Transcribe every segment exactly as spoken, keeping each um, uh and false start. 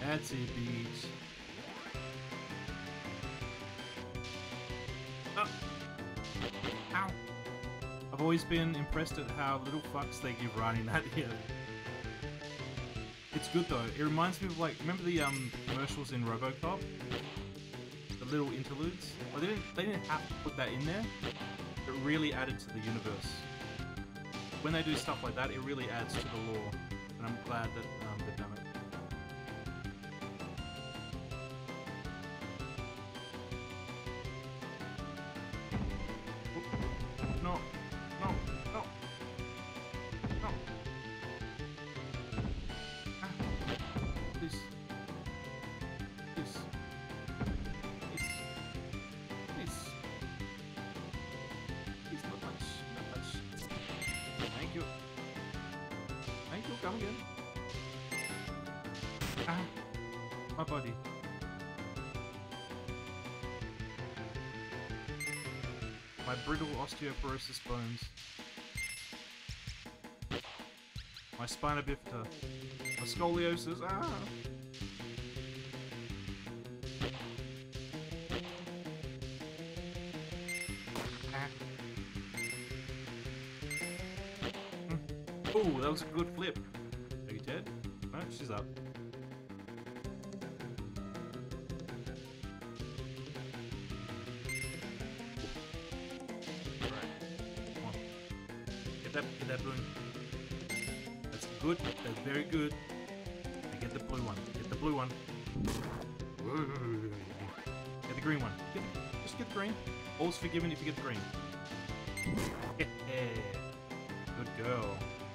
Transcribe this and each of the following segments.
That's it, beach. Oh. Ow. I've always been impressed at how little fucks they give writing that here. It's good though. It reminds me of like, remember the um commercials in RoboCop? The little interludes? Well, they didn't, they didn't have to put that in there. It really added to the universe. When they do stuff like that, it really adds to the lore. And I'm glad that um, they've done it. No, no, no, no. Ah, please, please, please, please, please, not much, not much. Thank you, thank you. Come again. Ah, my body. My brittle osteoporosis bones. My spina bifida. My scoliosis. Ah! Ah. Mm. Ooh, that was a good flip. Are you dead? No, she's up. Get that, get that balloon. That's good. That's very good. Now get the blue one. Get the blue one. Get the green one. Get, just get the green. All's forgiven if you get the green. Good girl.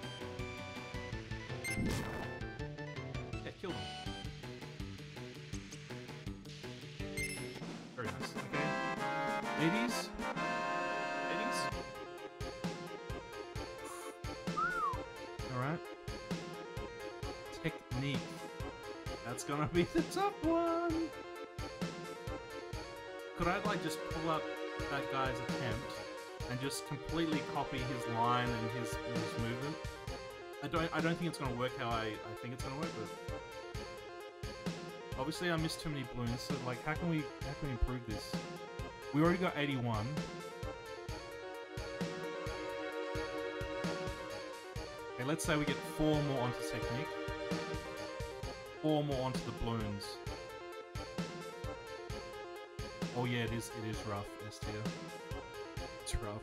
Yeah, kill them. Very nice. Okay. Ladies. Ladies. Alright. Technique. That's gonna be the tough one. Could I like just pull up that guy's attempt and just completely copy his line and his, his movement? I don't I don't think it's gonna work how I, I think it's gonna work, but obviously I missed too many balloons, so like how can we how can we improve this? We already got eighty-one. Okay, let's say we get four more onto technique. Four more onto the balloons. Oh yeah, it is it is rough, S tier. It's rough.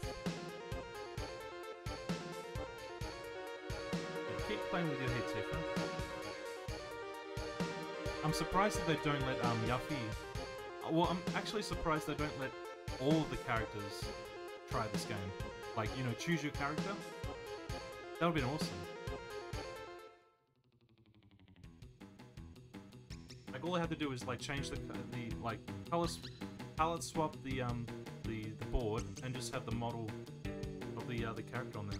Yeah, keep playing with your head, Tifa. I'm surprised that they don't let um Yuffie. Well, I'm actually surprised they don't let all of the characters try this game. Like, you know, choose your character. That would have been awesome. Like, all I had to do is like change the the like color palette swap the um the the board and just have the model of the uh, the character on there.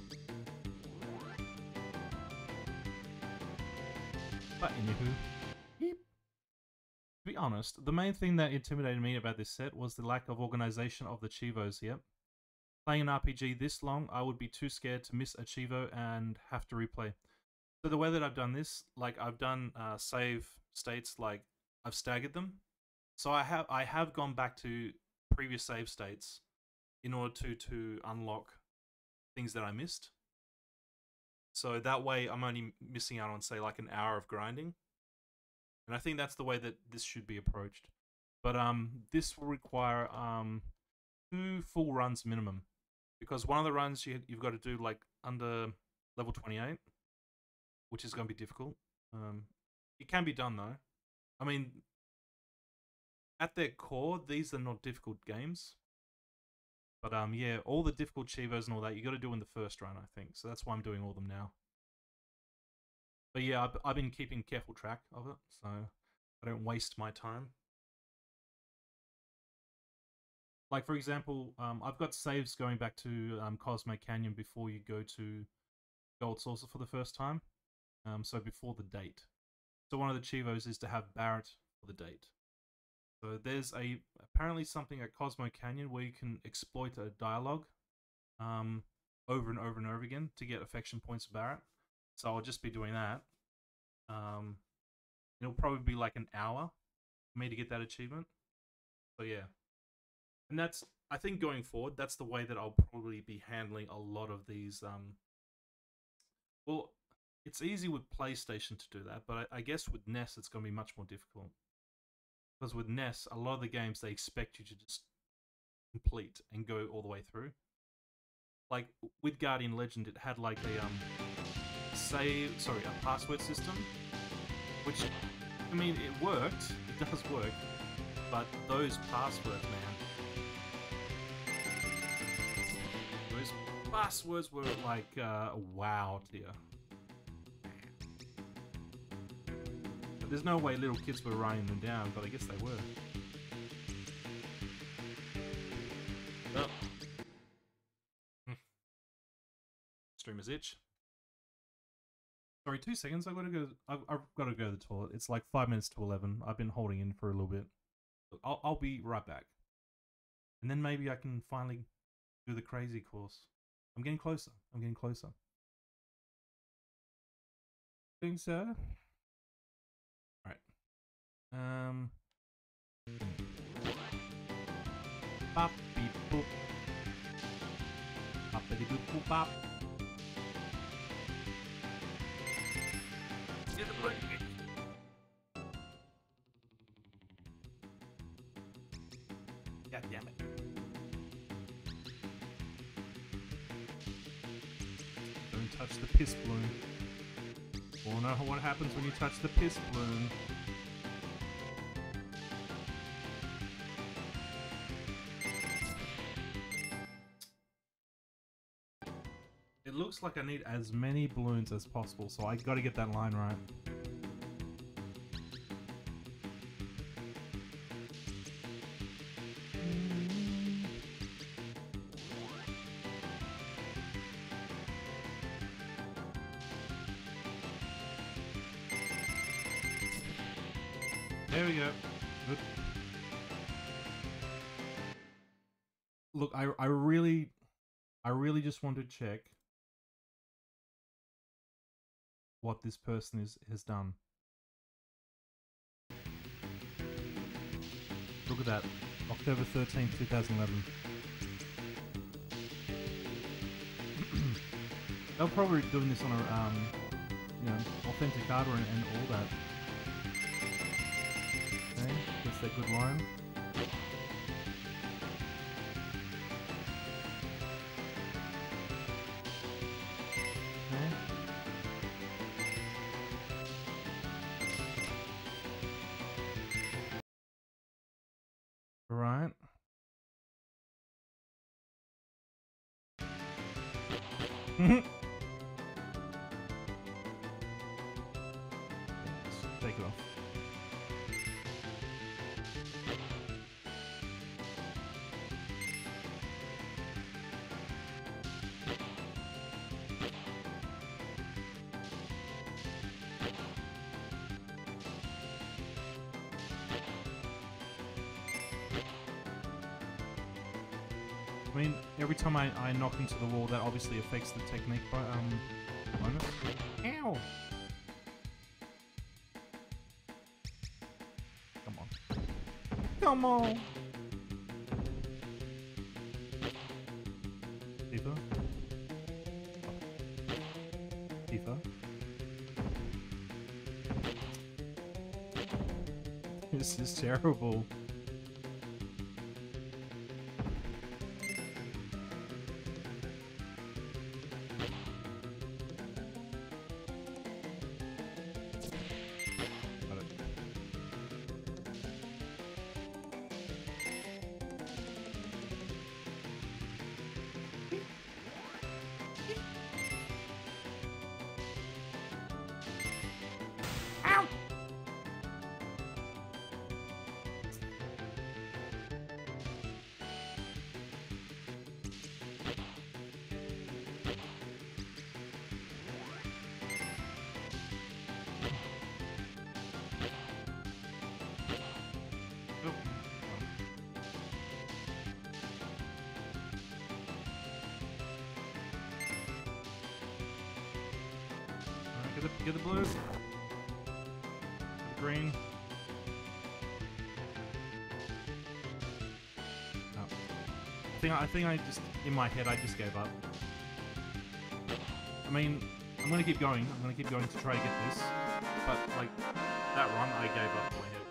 But anywho, yep. To be honest, the main thing that intimidated me about this set was the lack of organization of the Chivos. Yep. Playing an R P G this long, I would be too scared to miss a Chivo and have to replay. So the way that I've done this, like I've done uh, save states, like I've staggered them. So I have I have gone back to previous save states in order to to unlock things that I missed. So that way I'm only missing out on, say, like an hour of grinding. And I think that's the way that this should be approached. But um, this will require um, two full runs minimum. Because one of the runs you, you've got to do like under level twenty-eight, which is going to be difficult. Um, it can be done though. I mean, at their core, these are not difficult games. But um, yeah, all the difficult Chivos and all that, you got to do in the first run, I think. So that's why I'm doing all of them now. But yeah, I've, I've been keeping careful track of it, so I don't waste my time. Like, for example, um, I've got saves going back to um, Cosmo Canyon before you go to Gold Saucer for the first time. Um, so before the date. So one of the Chivos is to have Barret for the date. So there's a apparently something at Cosmo Canyon where you can exploit a dialogue um, over and over and over again to get affection points for Barret. So I'll just be doing that. Um, It'll probably be like an hour for me to get that achievement. So yeah. And that's, I think going forward, that's the way that I'll probably be handling a lot of these. Um, well, it's easy with PlayStation to do that, but I, I guess with N E S it's going to be much more difficult. Because with N E S, a lot of the games, they expect you to just complete and go all the way through. Like, with Guardian Legend, it had like a, um, save, sorry, a password system, which, I mean, it worked, it does work, but those passwords, man, those passwords were like, uh, wow tier. But there's no way little kids were writing them down, but I guess they were. Oh. Streamer's itch. Sorry, two seconds. I've got to go. I've, I've got to go to the toilet. It's like five minutes to eleven. I've been holding in for a little bit. I'll, I'll be right back. And then maybe I can finally do the crazy course. I'm getting closer. I'm getting closer. Think so? Alright. Um. Bop, beep, boop. Boppity boop, boop, bop. Get the bloody God damn it. Don't touch the piss balloon. Wanna know what happens when you touch the piss balloon? It looks like I need as many balloons as possible, so I gotta get that line right. There we go. Good. Look, I I really I really just want to check what this person is has done. Look at that. October thirteenth, two thousand eleven. They're probably doing this on a um you know, Authenticator and, and all that. Okay, that's that good line. Okay. Right. Take it off. I mean, every time I, I knock into the wall, that obviously affects the technique by um bonus. Ow! Come on. Come on! Tifa? Tifa? This is terrible. Get the blue. Get the screen. No. I think I think I just in my head I just gave up. I mean, I'm gonna keep going. I'm gonna keep going to try to get this, but like that run, I gave up in my head.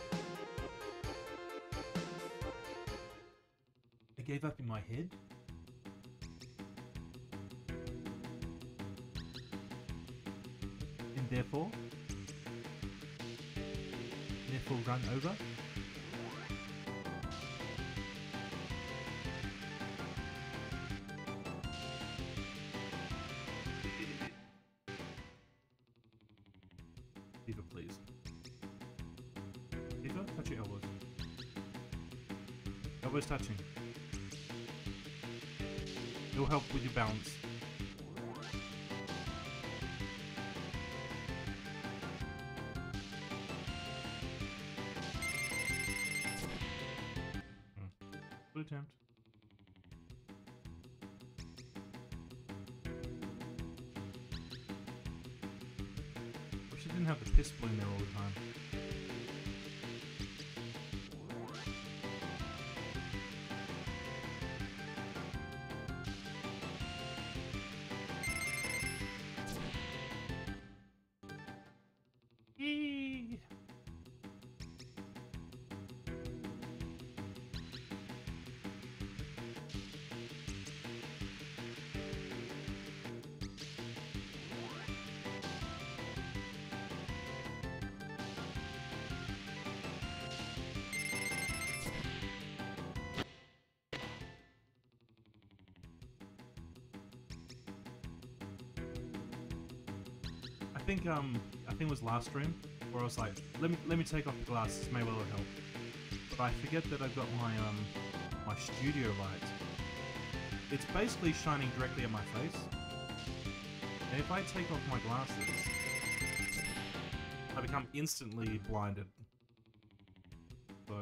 I gave up in my head. And therefore, therefore run over. Beaver, please. Beaver, touch your elbows. Elbows touching. It'll help with your balance. Hmm. Good attempt. Wish I didn't have the piss balloon there all the time. Eee. I think um I think it was last stream where I was like, let me let me take off the glasses, maybe it'll help. But I forget that I've got my um my studio light. It's basically shining directly at my face. And if I take off my glasses, I become instantly blinded. So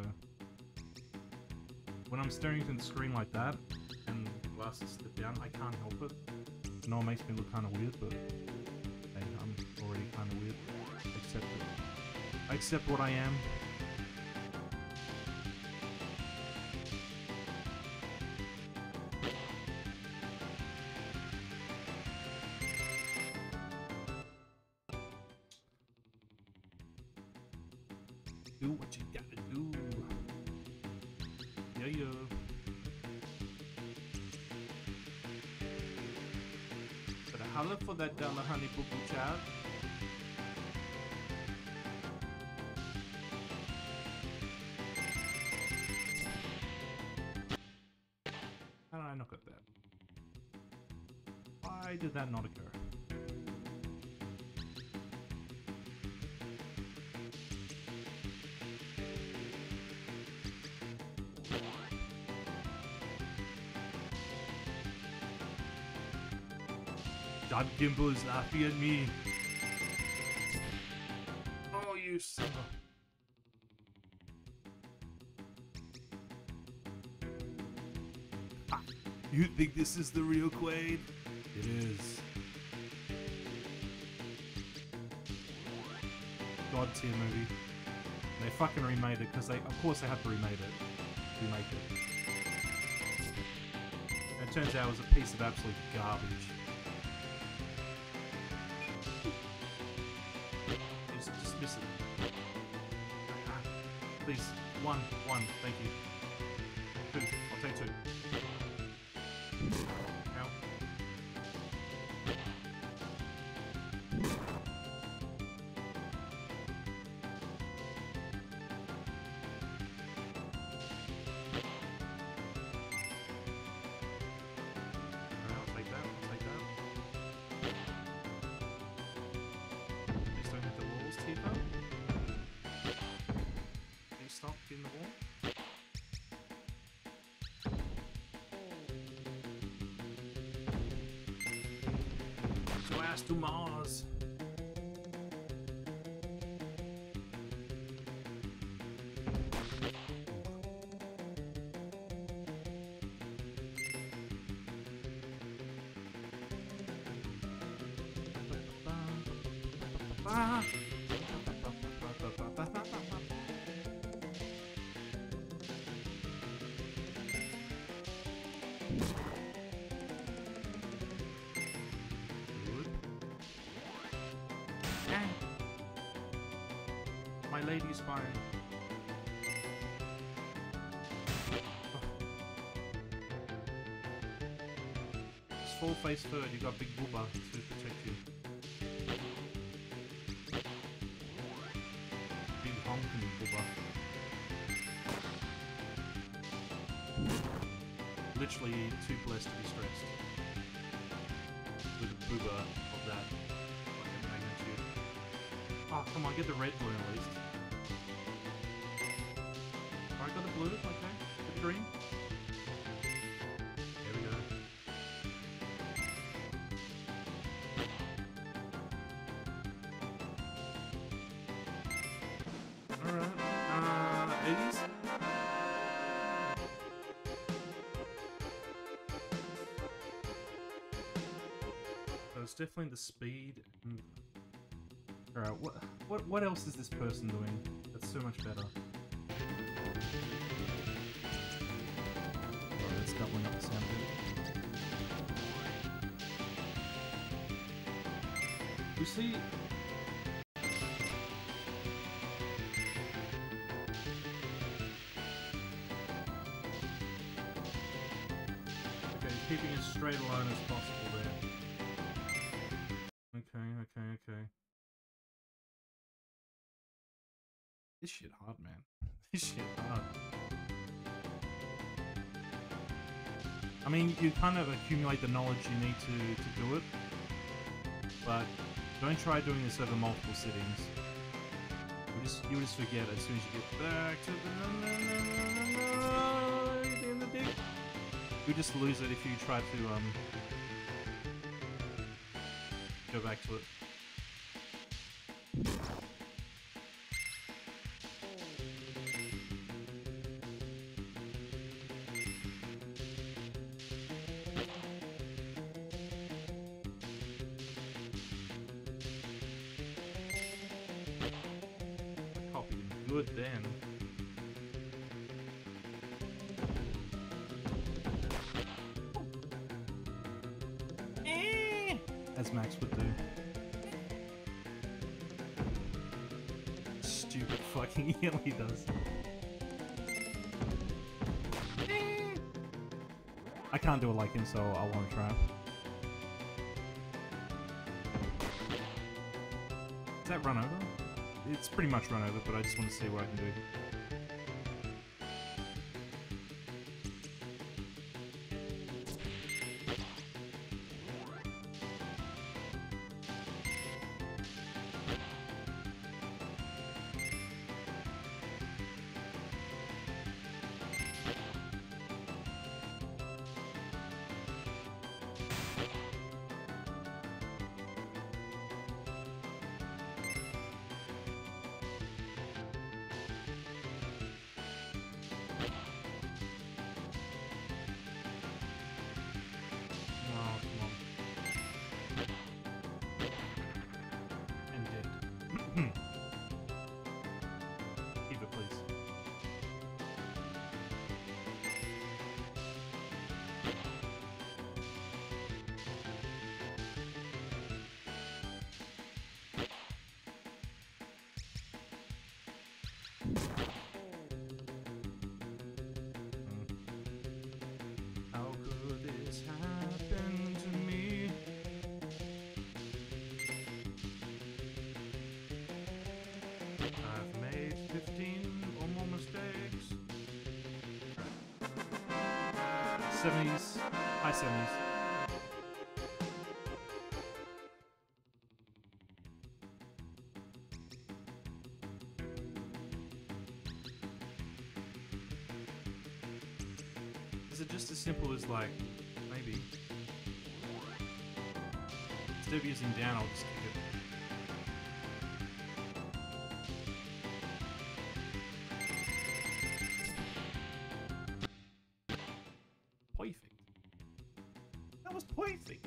when I'm staring into the screen like that and the glasses slip down, I can't help it. I know it makes me look kind of weird, but hey, I'm already kind of weird. Accept it. I accept what I am. Do what you gotta do. Yeah, yeah. But a holler for that dollar, honey boo boo child. How did I not get that? Why did that not occur? God Gimbo is laughing at me. Oh, you son of a... Ah, you think this is the real Quaid? It is. God tier movie. And they fucking remade it because they, of course, they had to remake it. Remake it. And it turns out it was a piece of absolute garbage. Just, just miss it. Ah, please, one, one, thank you. Two, I'll take two. Ow. I'll take that, I'll take that. Please don't hit the walls, Tifa. Please stop hitting the wall. Get your ass to Mars. Ah. My lady spine. It's full face third, you got big booba to protect you. Big honking booba. Literally too blessed to be stressed. With a booba of that fucking magnitude. Oh, come on, get the red balloon at least. Alright, got the blue, okay. Get the green. There we go. Alright. Uh, eighties? So it's definitely the speed and... Alright, what, what, what else is this person doing that's so much better? Alright, that's doubling up the sound bit. You see... Okay, keeping as straight a line as possible there. Okay, okay, okay. This shit hard, man. This shit hard. I mean, you kind of accumulate the knowledge you need to, to do it, but don't try doing this over multiple sittings. You just you just forget as soon as you get back to the in the dig. You just lose it if you try to um go back to it. Good then. Eh. As Max would do. Stupid fucking yell he does. Eh. I can't do it like him, so I won't try. Is that run over? It's pretty much run over, but I just want to see what I can do. seventies, high seventies. Is it just as simple as like, maybe, instead of using down, I'll just kick it. Perfect. That was perfect.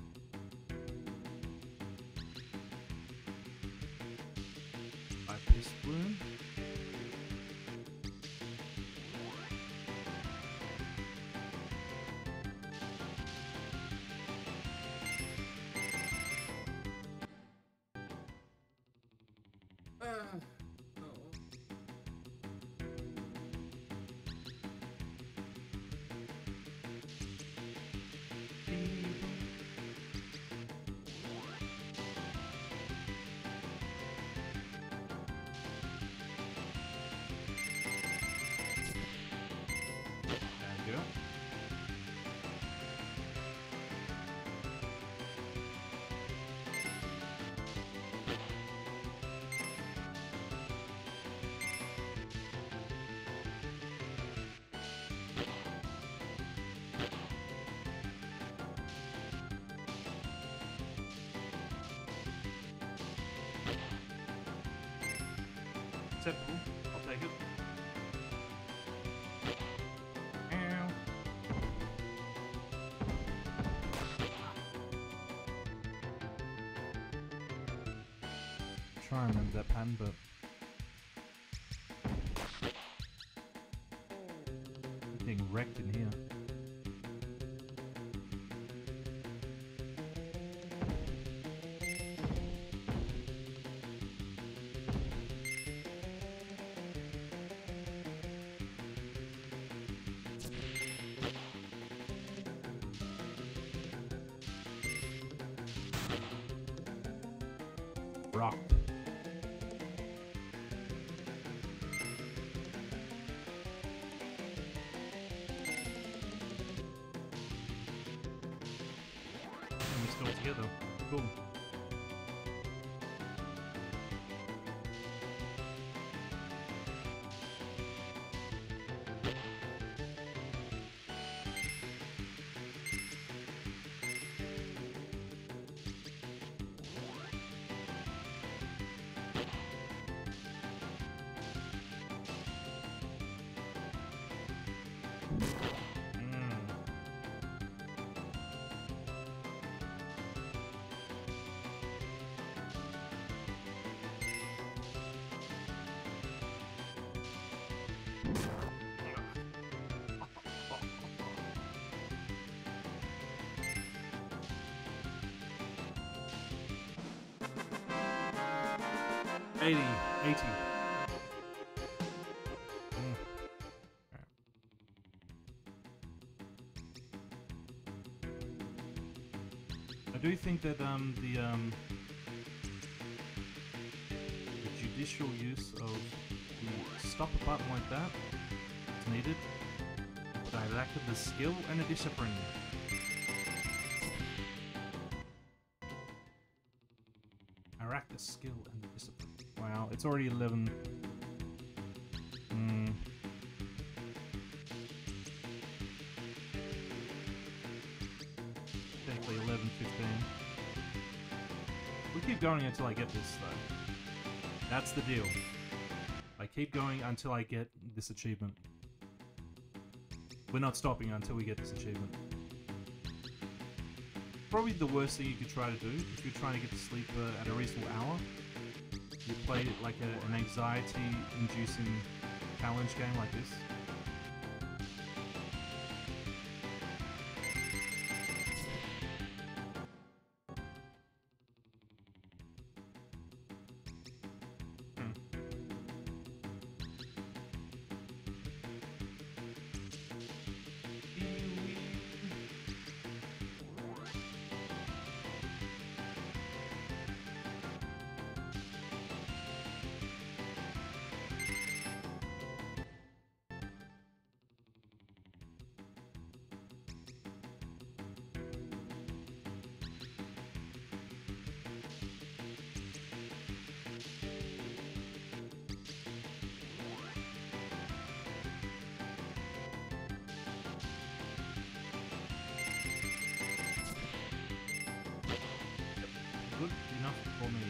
I piss bloom. Uh, oh. Acceptable. I'll take it. Try and remember that pattern, but I'm getting wrecked in here. Rock. Still together. Cool. eighty, eighty. Mm. Right. I do think that um, the um, the judicial use of the stopper button like that is needed, but I lack the skill and the discipline. I lack the skill and the discipline. Wow, it's already eleven. Hmm. Technically eleven fifteen. We keep going until I get this, though. That's the deal. I keep going until I get this achievement. We're not stopping until we get this achievement. Probably the worst thing you could try to do if you're trying to get to sleep uh, at a reasonable hour. You play it like a, an anxiety-inducing challenge game like this. Hmm. Good enough for me.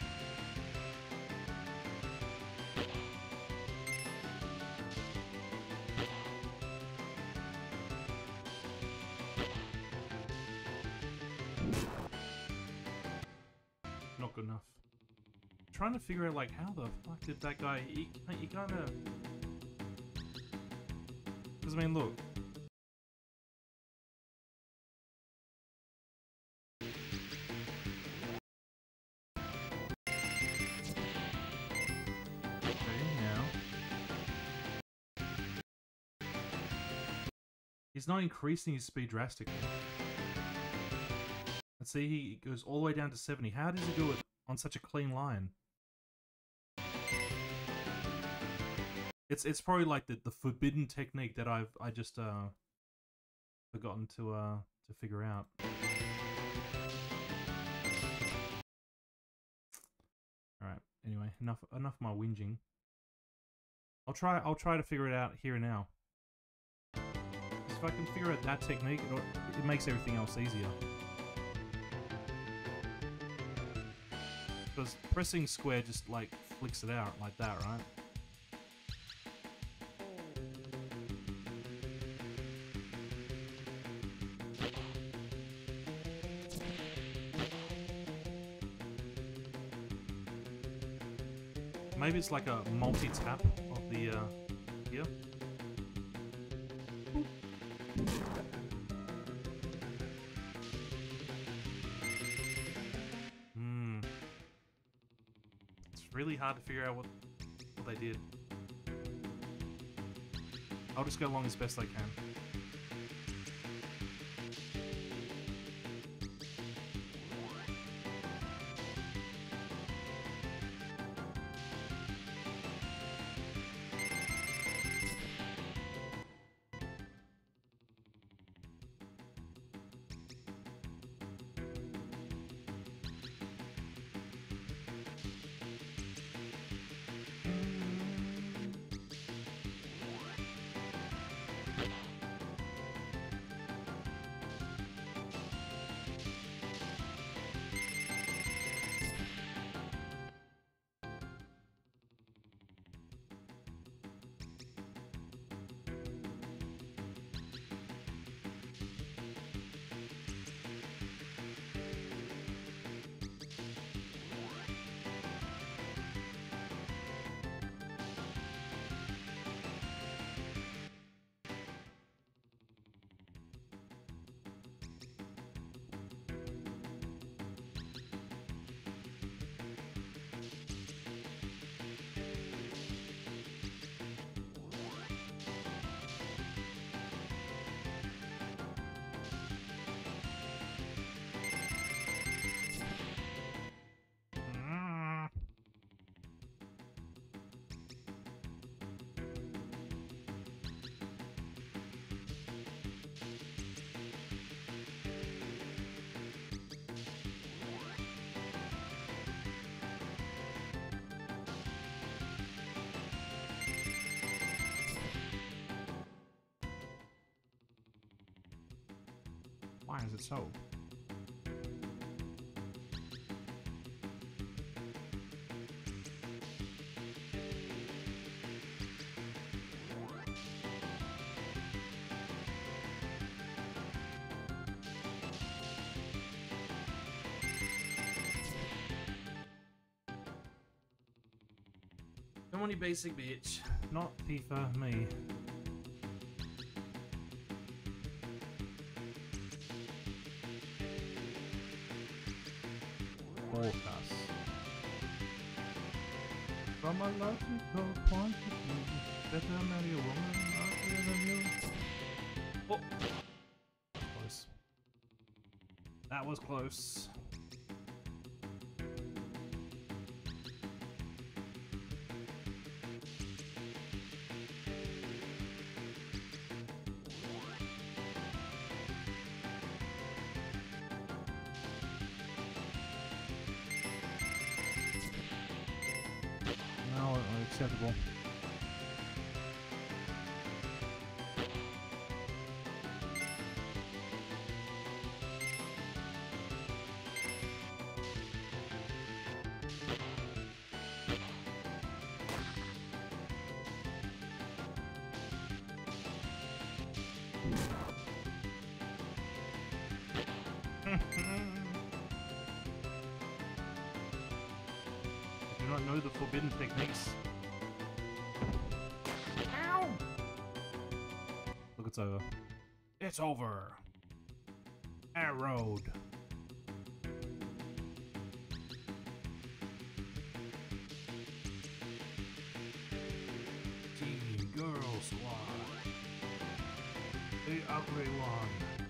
Not good enough. Trying to figure out like how the fuck did that guy? He, he kind of. Because I mean, look. He's not increasing his speed drastically. Let's see, he goes all the way down to seventy. How does he do it on such a clean line? It's it's probably like the, the forbidden technique that I've I just uh forgotten to uh to figure out. Alright, anyway, enough enough of my whinging. I'll try I'll try to figure it out here and now. If I can figure out that technique, it, it makes everything else easier. Because pressing square just like flicks it out like that, right? Maybe it's like a multi-tap of the uh, gear. Hmm. It's really hard to figure out what, what they did. I'll just go along as best I can. Why is it so? Come on, you basic bitch. Not FIFA, me. Forecast. From a logical point of view, better marry a woman uglier than you. Oh! Close. That was close. No, unacceptable. I do not know the forbidden techniques. Ow! Look, it's over. It's over. Arrowed. Team Girl Squad. The ugly one.